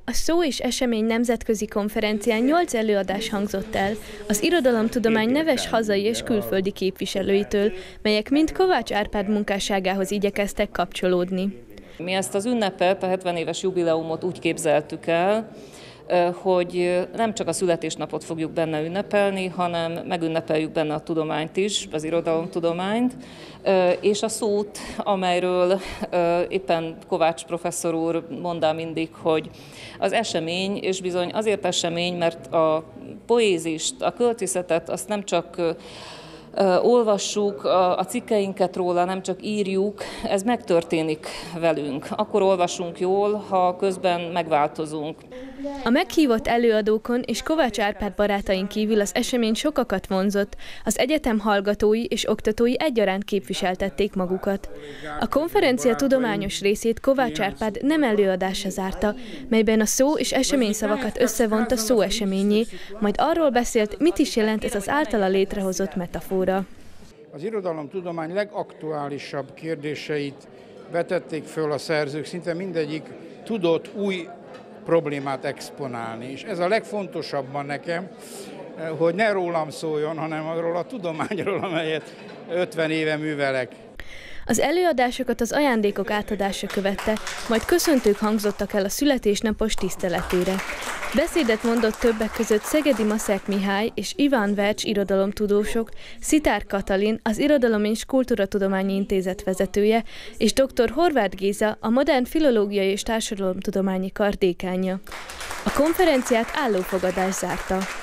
A Szó és Esemény nemzetközi konferencián 8 előadás hangzott el az irodalomtudomány neves hazai és külföldi képviselőitől, melyek mind Kovács Árpád munkásságához igyekeztek kapcsolódni. Mi ezt az ünnepet, a 70 éves jubileumot úgy képzeltük el, hogy nem csak a születésnapot fogjuk benne ünnepelni, hanem megünnepeljük benne a tudományt is, az irodalomtudományt, és a szót, amelyről éppen Kovács professzor úr mondta mindig, hogy az esemény, és bizony azért esemény, mert a poézist, a költészetet azt nem csak olvassuk, a cikkeinket róla nem csak írjuk, ez megtörténik velünk. Akkor olvasunk jól, ha közben megváltozunk. A meghívott előadókon és Kovács Árpád barátain kívül az esemény sokakat vonzott, az egyetem hallgatói és oktatói egyaránt képviseltették magukat. A konferencia tudományos részét Kovács Árpád nem előadása zárta, melyben a szó és esemény szavakat összevont a szó eseményé, majd arról beszélt, mit is jelent ez az általa létrehozott metafora. Az irodalomtudomány legaktuálisabb kérdéseit vetették föl a szerzők, szinte mindegyik tudott új problémát exponálni. És ez a legfontosabban nekem, hogy ne rólam szóljon, hanem arról a tudományról, amelyet 50 éve művelek. Az előadásokat az ajándékok átadása követte, majd köszöntők hangzottak el a születésnapos tiszteletére. Beszédet mondott többek között Szegedi Maszert Mihály és Iván Vercs irodalomtudósok, Szitár Katalin, az Irodalom és Kultúratudományi Intézet vezetője, és dr. Horváth Géza, a Modern Filológiai és Társadalomtudományi Kar dékánja. A konferenciát állófogadás zárta.